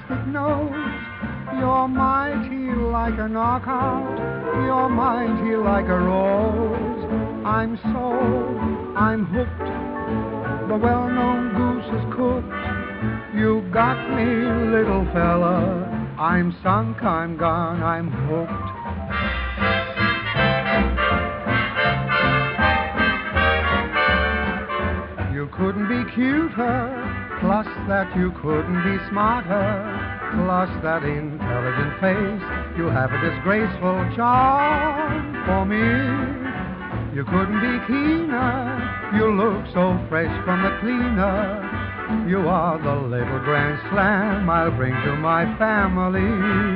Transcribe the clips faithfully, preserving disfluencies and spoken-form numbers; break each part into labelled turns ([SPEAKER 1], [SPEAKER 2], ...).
[SPEAKER 1] fantastic nose. You're mighty like a knockout, you're mighty like a rose. I'm sold, I'm hooked, the well-known goose is cooked. You got me, little fella, I'm sunk, I'm gone, I'm hooked. You couldn't be cuter, plus that you couldn't be smarter, plus that intelligent face. You have a disgraceful charm for me. You couldn't be keener, you look so fresh from the cleaner. You are the little grand slam I'll bring to my family.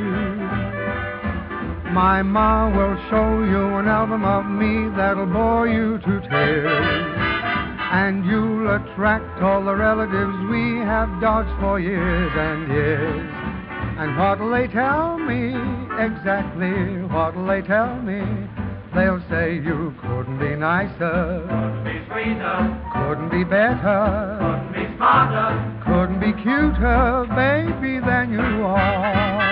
[SPEAKER 1] My ma will show you an album of me that'll bore you to tears. And you'll attract all the relatives we have dodged for years and years. And what'll they tell me? Exactly what'll they tell me? They'll say you couldn't be nicer,
[SPEAKER 2] couldn't be sweeter,
[SPEAKER 1] couldn't be better,
[SPEAKER 2] couldn't be smarter,
[SPEAKER 1] couldn't be cuter, baby, than you are.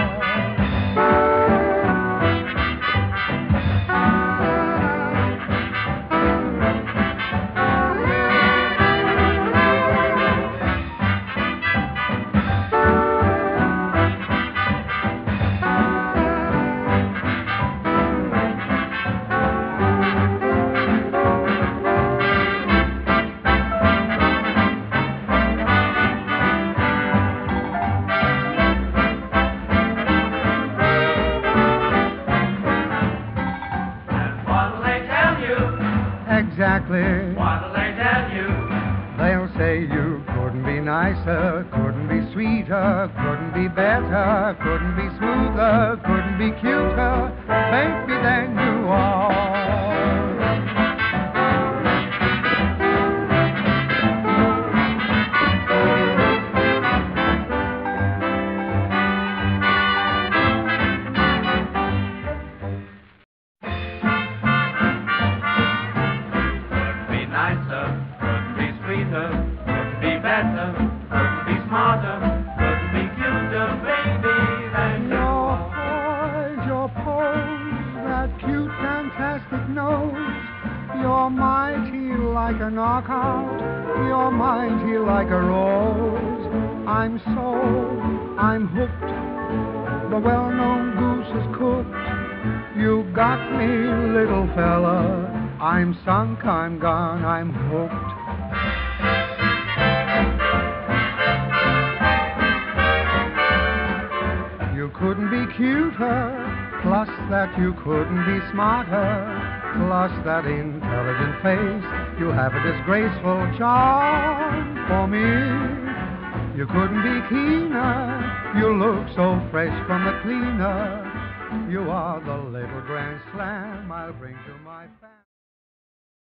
[SPEAKER 1] Exactly.
[SPEAKER 2] What'll they tell you?
[SPEAKER 1] They'll say you couldn't be nicer, couldn't be sweeter, couldn't be better, couldn't be smoother, couldn't be cuter, baby, than you are.
[SPEAKER 2] Couldn't be sweeter, couldn't be better, couldn't be smarter, couldn't be cuter, baby, than you are.
[SPEAKER 1] Your poise, your pose, that cute, fantastic nose. You're mighty like a knockout, you're mighty like a rose. I'm sold, I'm hooked, the well-known goose is cooked. You got me, little fella, I'm sunk, I'm gone, I'm hooked. You couldn't be cuter, plus that you couldn't be smarter, plus that intelligent face. You have a disgraceful charm for me. You couldn't be keener, you look so fresh from the cleaner. You are the little grand slam I'll bring to my family.